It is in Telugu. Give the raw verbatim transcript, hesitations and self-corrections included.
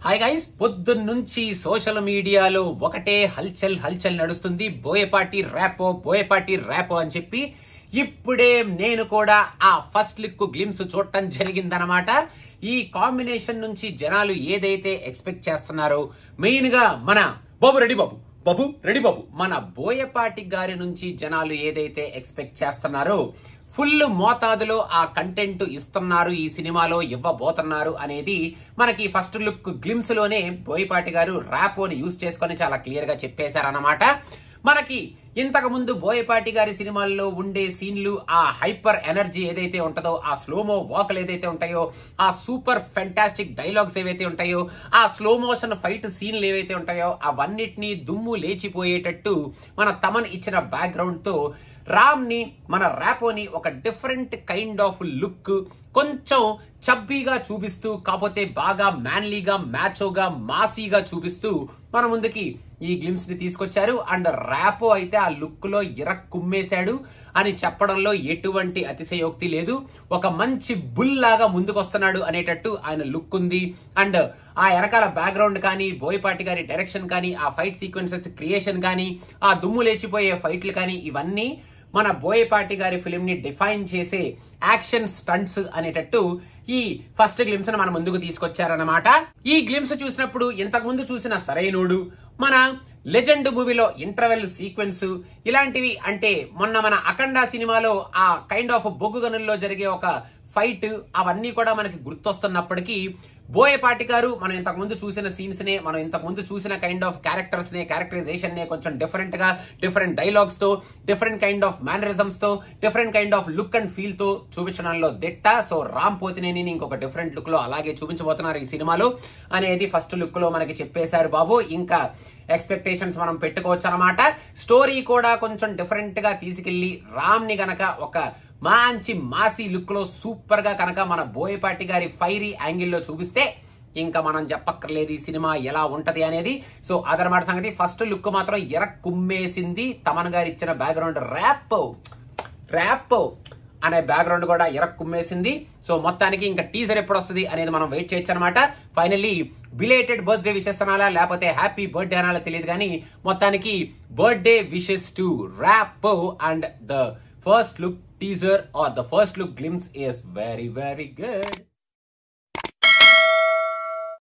హాయ్ గైస్, పొద్దున్న నుంచి సోషల్ మీడియాలో ఒకటే హల్చల్ హల్చల్ నడుస్తుంది. బోయపాటి ర్యాపో బోయపాటి ర్యాపో అని చెప్పి ఇప్పుడే నేను కూడా ఆ ఫస్ట్ లుక్ గ్లిమ్స్ చూడటం జరిగిందనమాట. ఈ కాంబినేషన్ నుంచి జనాలు ఏదైతే ఎక్స్పెక్ట్ చేస్తున్నారో, మెయిన్ గా మన బాబు రెడీ బాబు బాబు రెడీ బాబు మన బోయపాటి గారి నుంచి జనాలు ఏదైతే ఎక్స్పెక్ట్ చేస్తున్నారో, ఫుల్ మోతాదులో ఆ కంటెంట్ ఇస్తున్నారు, ఈ సినిమాలో ఇవ్వబోతున్నారు అనేది మనకి ఫస్ట్ లుక్ గ్లిమ్స్ లోనే బోయపాటి గారు ర్యాపోని యూజ్ చేసుకొని చాలా క్లియర్ గా చెప్పేశారన్నమాట. మనకి ఇంతకు ముందు బోయపాటి గారి సినిమాల్లో ఉండే సీన్లు, ఆ హైపర్ ఎనర్జీ ఏదైతే ఉంటుందో, ఆ స్లోమో వాక్లు ఏదైతే ఉంటాయో, ఆ సూపర్ ఫెంటాస్టిక్ డైలాగ్స్ ఏవైతే ఉంటాయో, ఆ స్లో మోషన్ ఫైట్ సీన్లు ఏవైతే ఉంటాయో, అవన్నిటినీ దుమ్ము లేచిపోయేటట్టు మన తమన్ ఇచ్చిన బ్యాక్గ్రౌండ్ తో రామ్ ని, మన ర్యాపోని ఒక డిఫరెంట్ కైండ్ ఆఫ్ లుక్, కొంచెం చబ్బీగా చూపిస్తూ, కాకపోతే బాగా మ్యాన్లీగా, మ్యాచోగా, మాసీగా చూపిస్తూ మన ముందుకి ఈ గ్లిమ్స్ ని తీసుకొచ్చారు. అండ్ ర్యాపో అయితే ఆ లుక్ లో ఇరక్ కుమ్మేశాడు అని చెప్పడంలో ఎటువంటి అతిశయోక్తి లేదు. ఒక మంచి బుల్ లాగా ముందుకొస్తున్నాడు అనేటట్టు ఆయన లుక్ ఉంది. అండ్ ఆ వెనకాల బ్యాక్గ్రౌండ్ కానీ, బోయపాటి గారి డైరెక్షన్ కానీ, ఆ ఫైట్ సీక్వెన్సెస్ క్రియేషన్ కానీ, ఆ దుమ్ము లేచిపోయే ఫైట్లు కానీ, ఇవన్నీ మన బోయపాటి గారి ఫిలిం ని డిఫైన్ చేసే యాక్షన్ స్టంట్స్ అనేటట్టు ఈ ఫస్ట్ గ్లిమ్స్ ని మన ముందుకు తీసుకొచ్చారన్నమాట. ఈ గ్లిమ్స్ చూసినప్పుడు ఇంతకు ముందు చూసిన సరైనోడు, మన లెజెండ్ మూవీలో ఇంటర్వెల్ సీక్వెన్స్, ఇలాంటివి, అంటే మొన్న మన అఖండ సినిమాలో ఆ కైండ్ ఆఫ్ బొగ్గు గనుల్లో జరిగే ఒక ఫైట్, అవన్నీ కూడా మనకి గుర్తొస్తున్నప్పటికీ బోయపాటి గారు మనం ఇంతకు ముందు చూసిన సీన్స్ నే, మనం ఇంతకు ముందు చూసిన కైండ్ ఆఫ్ క్యారెక్టర్స్ నే, క్యారెక్టరైజేషన్ నే కొంచెం డిఫరెంట్ గా, డిఫరెంట్ డైలాగ్స్ తో, డిఫరెంట్ కైండ్ ఆఫ్ మేనరిజమ్స్ తో, different kind of look and feel తో చూపించడంలో దిట్ట. సో రామ్ పోతినేని ఇంకొక డిఫరెంట్ లుక్ లో అలాగే చూపించబోతున్నారు ఈ సినిమాలో అనేది ఫస్ట్ లుక్ లో మనకి చెప్పేశారు బాబు. ఇంకా ఎక్స్పెక్టేషన్స్ మనం పెట్టుకోవచ్చు అనమాట. స్టోరీ కూడా కొంచెం డిఫరెంట్ గా తీసుకెళ్లి రామ్ ని గనక ఒక మంచి మాసీ లుక్ లో సూపర్ గా కనుక మన బోయపాటి గారి ఫైరీ యాంగిల్లో చూపిస్తే ఇంకా మనం చెప్పక్కర్లేదు ఈ సినిమా ఎలా ఉంటది అనేది. సో అదనమాట సంగతి. ఫస్ట్ లుక్ మాత్రం ఎర కుమ్మేసింది. తమన్ గారు ఇచ్చిన బ్యాక్గ్రౌండ్ ర్యాప్ ర్యాప్ అనే బ్యాక్గ్రౌండ్ కూడా ఎర కుమ్మేసింది. సో మొత్తానికి ఇంకా టీజర్ ఎప్పుడు వస్తుంది అనేది మనం వెయిట్ చేయొచ్చు అనమాట. ఫైనల్లీ బిలేటెడ్ బర్త్డే విషెస్ అనాలా లేకపోతే హ్యాపీ బర్త్డే అనాలా తెలియదు కానీ మొత్తానికి birthday wishes to rap. And the first look teaser or the first look glimpse is very very good.